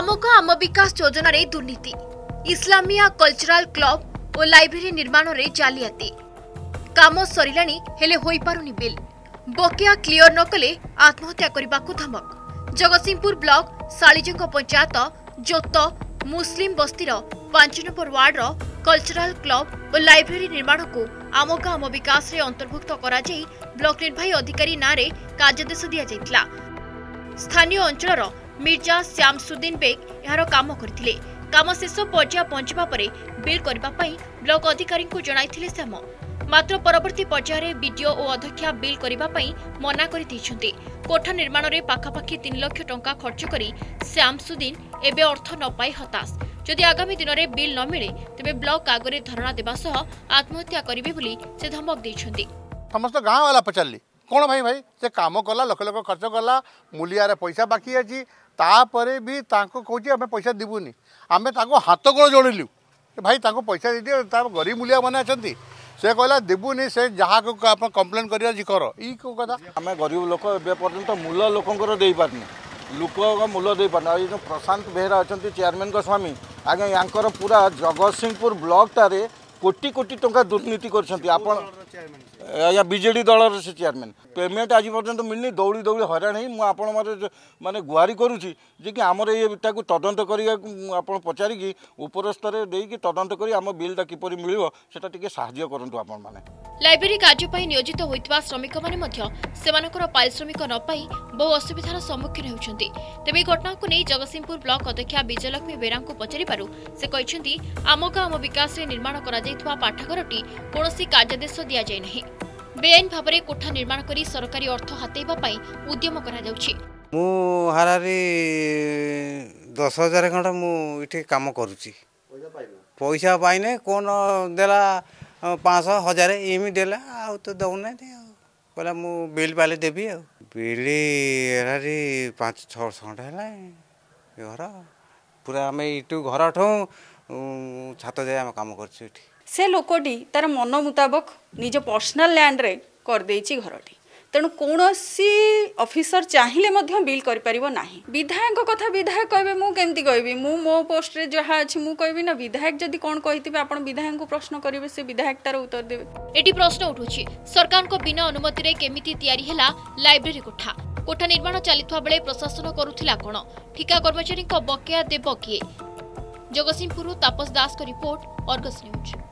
आमोका आम विकास योजना रे दुर्नीति, इस्लामिया कल्चरल क्लब और लाइब्रेरी निर्माण रे जालियाती, काम सरिलानी हेले होई पारुनी बिल, बकेया क्लियर न कले आत्महत्या करबाकू धमक। जगतसिंहपुर ब्लॉक सालीजंग पंचायत जोत मुस्लिम बस्तीर 5 नंबर वार्ड रो कल्चरल क्लब और लाइब्रेरी निर्माण को आमोका आम विकास रे अंतर्भुक्त करा जाई ब्लॉक निर्वाही अधिकारी नारे कार्यादेश दिया जाइतला। स्थानीय अंचल मिर्जा श्यामसुद्दीन बेग यार काम करथिले। काम शेष पर्याय पहुंचबा परे बिल करबा पई ब्लॉक अधिकारी को जणाइथिले श्याम, मात्र परवर्ती पर्याय बीडीओ और अध्यक्षा बिल करबा पई मना करि दैछन्ते। कोठा निर्माण रे पाखापाखि 3 लाख टंका खर्च करी श्यामसुद्दीन एबे अर्थ न पाई हताश। जदि आगामी दिन में बिल न मिले तेबे ब्लॉक आगे धरणा देबा सह आत्महत्या करिवे बोली से धमक दैछन्ते। समस्त गाँव वाला पचारि कौन भाई से काम कला लक्ष लक्ष खर्च कला मूलिया पैसा बाकी अच्छी तापरे भी कौच आम पैसा देवुनि आम हाथ गोड़ जोड़िलु भाई पैसा दे दियो गरीब मूलिया मैंने अच्छा से कहला देवुनि से जहाँ को आप कम्प्लेन कर कथा आम गरीब लोक एपर्यंत मूल लोकंर दे पारनी लोक मूल दे पारना जो प्रशांत बेहरा अच्छा चेयरमैन स्वामी आज्ञा यांकर पूरा जगतसिंहपुर ब्लॉकटारे कोटी कोटी टंका दुर्नीति कर बीजेडी दल से चेयरमैन पेमेंट आज पर्यंत मिलनी दौड़ी दौड़ी हैरान ही माने गुहारी करुँची जे कि आमर ये तदंत कर पचारिकी उपर स्तर देकी तदंत कर आम बिलटा किपर मिल से साहाय्य करंतु आपण माने। लाइब्रेरी कार्य नियोजित होइतबा श्रमिक माने मध्य सेमानकर पारिश्रमिक न पाई बहु असुविधार सम्मुखीन होउछन्ति। तेबे घटना को नै जगतसिंहपुर ब्लॉक अध्यक्षा विजयलक्ष्मी बेरा को पचारि पारु से कहिसन्ति आमोका आम विकास रे निर्माण करा जाइतबा पाठागारटी कोनोसी कार्यादेश दिया जाय नहि। बेआईन भाबरे कोठा निर्माण करी सरकारी अर्थ हातेबा पई उद्यम करा जाउछि। मु हारारी 10,000 खंड मु इठी काम करूची पैसा पाइने कोन देला 500,000 एमी देला आ तो दउना दे कहला मु बिल पाले देबी आ बिल हारारी 500-600 खंड हैला घर पूरा हमें इटू घर ठो छात जाए आम काम करछु इठी से लोकटी तार मन मुताबक निज पर्सनल लैंड रे कर देछि घरटी तेणु कौनसी ऑफिसर चाहिए बिल कर पारिबो नाही। विधायक कथा विधायक कहबे मु केमती कहबी मु मो पोस्ट रे जहा अछि मु कहबी ना विधायक जदी कोन कहितबे आपण विधायक को प्रश्न करिवे से विधायक तार उत्तर देबे। एटी प्रश्न उठुछि सरकार को बिना अनुमति रे केमिति तयारी हेला लाइब्रेरी कोठा कोठा निर्माण चलितवा बेले प्रशासन करुथिला कोन ठिका कर्मचारी को बकेया देबो किए। जगतसिंहपुर तापस दास को रिपोर्ट अर्गस न्यूज।